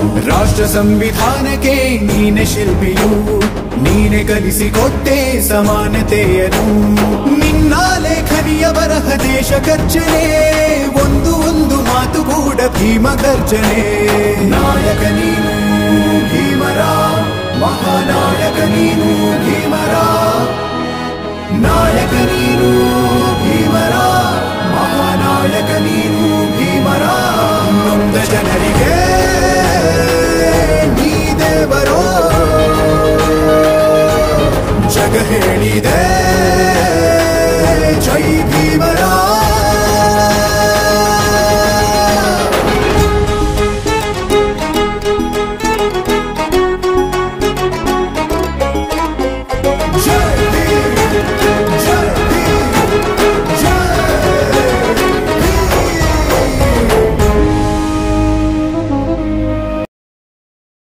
ರಾಷ್ಟ್ರ ಸಂವಿಧಾನಕ್ಕೆ ನೀನೆ ಶಿಲ್ಪಿಯು, ನೀನೆ ಕಲಿಸಿಕೊಟ್ಟೆ ಸಮಾನತೆಯನ್ನು. ನಿನ್ನ ಲೇಖನಿಯ ಬರಹ ದೇಶ ಗರ್ಜನೆ, ಒಂದು ಮಾತು ಕೂಡ ಭೀಮ ಗರ್ಜನೆ.